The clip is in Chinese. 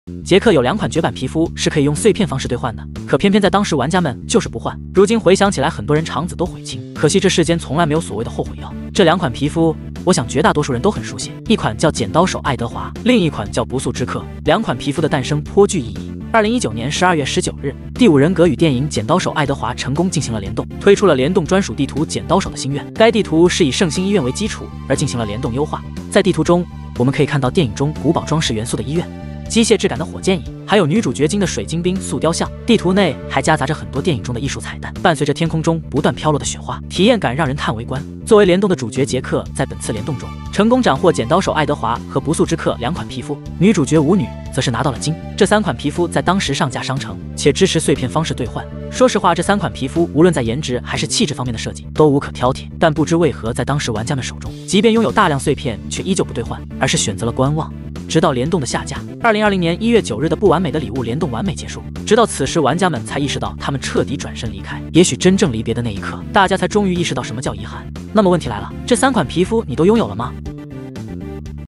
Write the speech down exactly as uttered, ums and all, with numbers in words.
杰克有两款绝版皮肤是可以用碎片方式兑换的，可偏偏在当时玩家们就是不换。如今回想起来，很多人肠子都悔青。可惜这世间从来没有所谓的后悔药。这两款皮肤，我想绝大多数人都很熟悉，一款叫剪刀手爱德华，另一款叫不速之客。两款皮肤的诞生颇具意义。二零一九年十二月十九日，第五人格与电影《剪刀手爱德华》成功进行了联动，推出了联动专属地图《剪刀手的心愿》。该地图是以圣心医院为基础而进行了联动优化。在地图中，我们可以看到电影中古堡装饰元素的医院。机械质感的火箭椅，还有女主角金的水晶冰塑雕像。地图内还夹杂着很多电影中的艺术彩蛋，伴随着天空中不断飘落的雪花，体验感让人叹为观。作为联动的主角杰克，在本次联动中成功斩获剪刀手爱德华和不速之客两款皮肤，女主角舞女则是拿到了金。这三款皮肤在当时上架商城，且支持碎片方式兑换。说实话，这三款皮肤无论在颜值还是气质方面的设计都无可挑剔，但不知为何在当时玩家们手中，即便拥有大量碎片，却依旧不兑换，而是选择了观望。直到联动的下架，二零二零年一月九日的不完美的礼物联动完美结束，直到此时玩家们才意识到他们彻底转身离开。也许真正离别的那一刻，大家才终于意识到什么叫遗憾。那么问题来了，这三款皮肤你都拥有了吗？